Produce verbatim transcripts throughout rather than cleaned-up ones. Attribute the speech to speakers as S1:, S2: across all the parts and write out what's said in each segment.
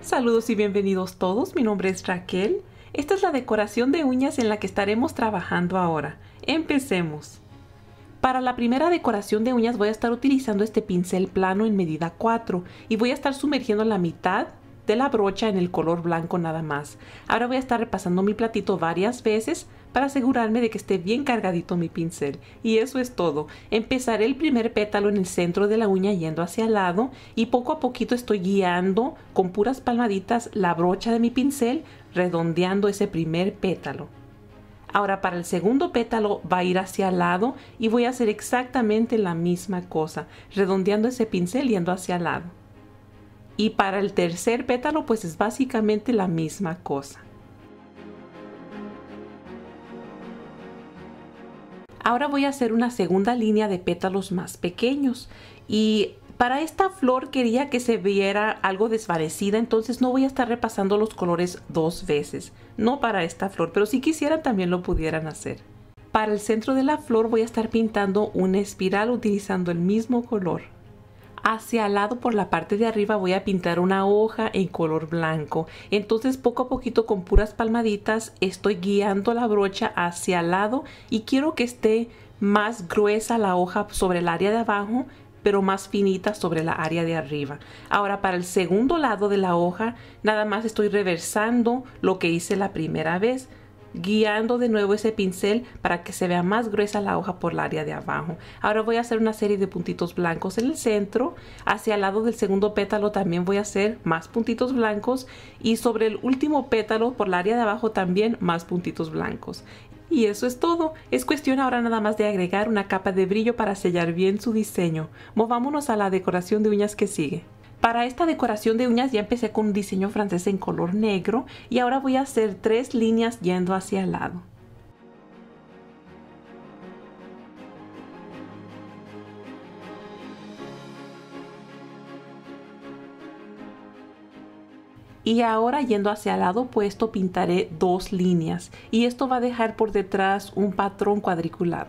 S1: Saludos y bienvenidos todos, mi nombre es Raquel. Esta es la decoración de uñas en la que estaremos trabajando ahora. Empecemos. Para la primera decoración de uñas voy a estar utilizando este pincel plano en medida cuatro y voy a estar sumergiendo la mitad de la brocha en el color blanco nada más. Ahora voy a estar repasando mi platito varias veces para asegurarme de que esté bien cargadito mi pincel. Y eso es todo. Empezaré el primer pétalo en el centro de la uña yendo hacia el lado y poco a poquito estoy guiando con puras palmaditas la brocha de mi pincel, redondeando ese primer pétalo. Ahora para el segundo pétalo va a ir hacia el lado y voy a hacer exactamente la misma cosa, redondeando ese pincel yendo hacia el lado. Y para el tercer pétalo pues es básicamente la misma cosa. Ahora voy a hacer una segunda línea de pétalos más pequeños y para esta flor quería que se viera algo desvanecida, entonces no voy a estar repasando los colores dos veces. No para esta flor, pero si quisieran también lo pudieran hacer. Para el centro de la flor voy a estar pintando una espiral utilizando el mismo color. Hacia el lado por la parte de arriba voy a pintar una hoja en color blanco. Entonces poco a poquito con puras palmaditas estoy guiando la brocha hacia el lado y quiero que esté más gruesa la hoja sobre el área de abajo, pero más finita sobre la área de arriba. Ahora para el segundo lado de la hoja nada más estoy reversando lo que hice la primera vez, guiando de nuevo ese pincel para que se vea más gruesa la hoja por el área de abajo. Ahora voy a hacer una serie de puntitos blancos en el centro. Hacia el lado del segundo pétalo también voy a hacer más puntitos blancos y sobre el último pétalo por el área de abajo también más puntitos blancos. Y eso es todo. Es cuestión ahora nada más de agregar una capa de brillo para sellar bien su diseño. Movámonos a la decoración de uñas que sigue. Para esta decoración de uñas ya empecé con un diseño francés en color negro y ahora voy a hacer tres líneas yendo hacia el lado. Y ahora yendo hacia el lado opuesto pintaré dos líneas y esto va a dejar por detrás un patrón cuadriculado.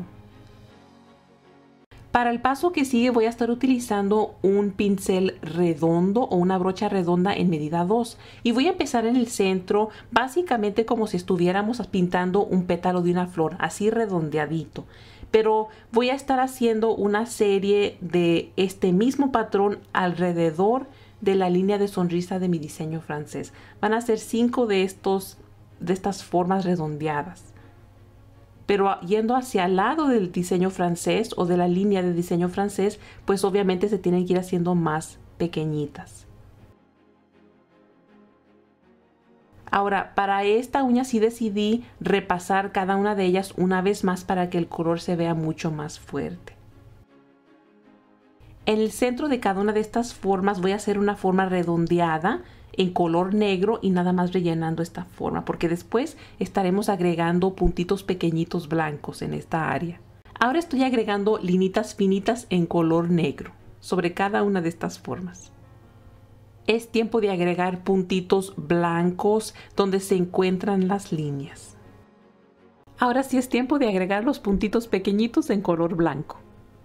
S1: Para el paso que sigue voy a estar utilizando un pincel redondo o una brocha redonda en medida dos y voy a empezar en el centro básicamente como si estuviéramos pintando un pétalo de una flor, así redondeadito. Pero voy a estar haciendo una serie de este mismo patrón alrededor de la línea de sonrisa de mi diseño francés. Van a ser cinco de, estos, de estas formas redondeadas. Pero yendo hacia el lado del diseño francés o de la línea de diseño francés, pues obviamente se tienen que ir haciendo más pequeñitas. Ahora, para esta uña sí decidí repasar cada una de ellas una vez más para que el color se vea mucho más fuerte. En el centro de cada una de estas formas voy a hacer una forma redondeada en color negro y nada más rellenando esta forma porque después estaremos agregando puntitos pequeñitos blancos en esta área. Ahora estoy agregando linitas finitas en color negro sobre cada una de estas formas. Es tiempo de agregar puntitos blancos donde se encuentran las líneas. Ahora sí es tiempo de agregar los puntitos pequeñitos en color blanco.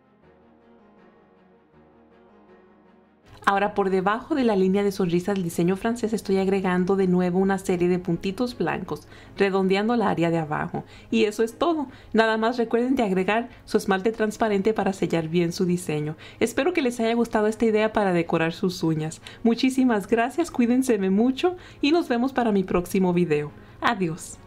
S1: Ahora por debajo de la línea de sonrisa del diseño francés estoy agregando de nuevo una serie de puntitos blancos, redondeando la área de abajo. Y eso es todo. Nada más recuerden de agregar su esmalte transparente para sellar bien su diseño. Espero que les haya gustado esta idea para decorar sus uñas. Muchísimas gracias, cuídense mucho y nos vemos para mi próximo video. Adiós.